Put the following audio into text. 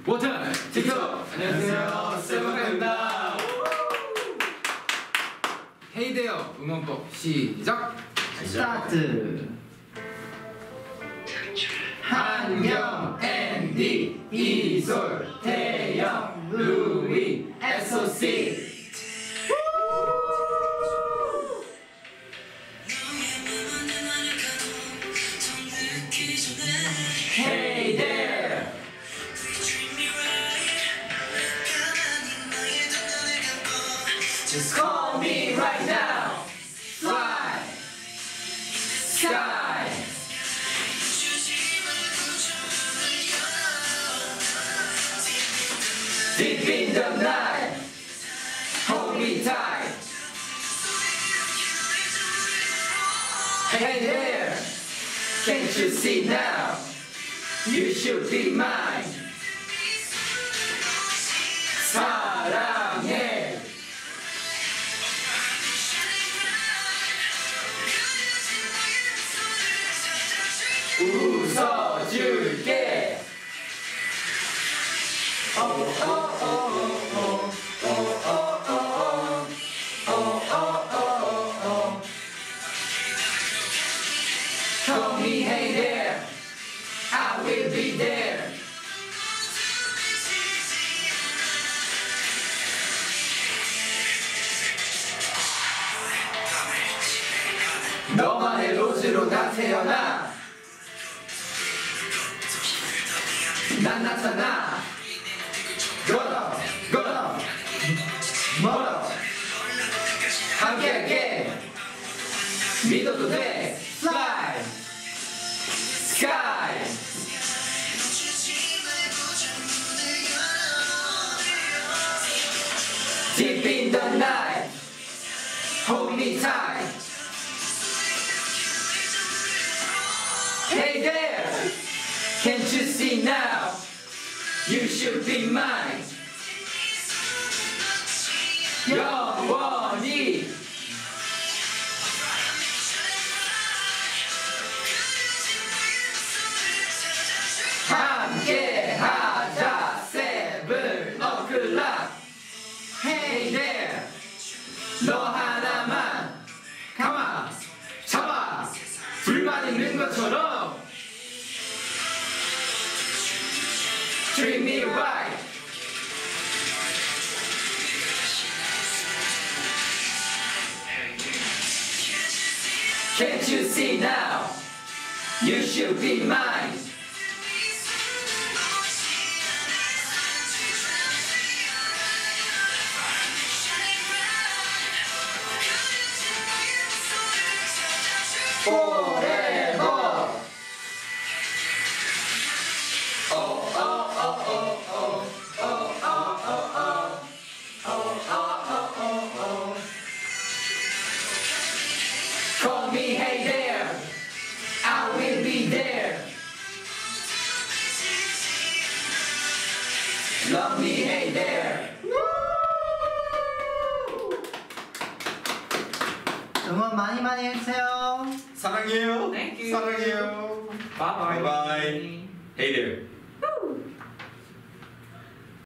워터 틱톡! 안녕하세요, 세븐입니다. 헤이데어 응원법 시작! 스타트. 한경, 앤디, 이솔, 태영, 루이, SOC. Hey there! Just call me right now. Fly, sky. Deep in the night, hold me tight. Hey there, can't you see now? You should be mine. 사랑해. 웃어줄게. Call me hey there, I will be there. 너만의 로즈로 나 태어나. 난 나타나. 걸어 걸어 멀어 함께할게. 믿어도 돼. Fly, sky. Deep in the night, hold me tight. Hey there, can't you see now? You should be mine. 영원히. 함께하자. 세븐 o'clock. Hey there, 너 하나만 감아 잡아. 둘만 있는 것처럼 treat me right. Can't you see now? You should be mine. Forever. Call me hey there, I will be there. Love me hey there. 응원 많이 많이 해주세요. 사랑해요. Thank you. 사랑해요. Bye bye. Bye bye. Hey there.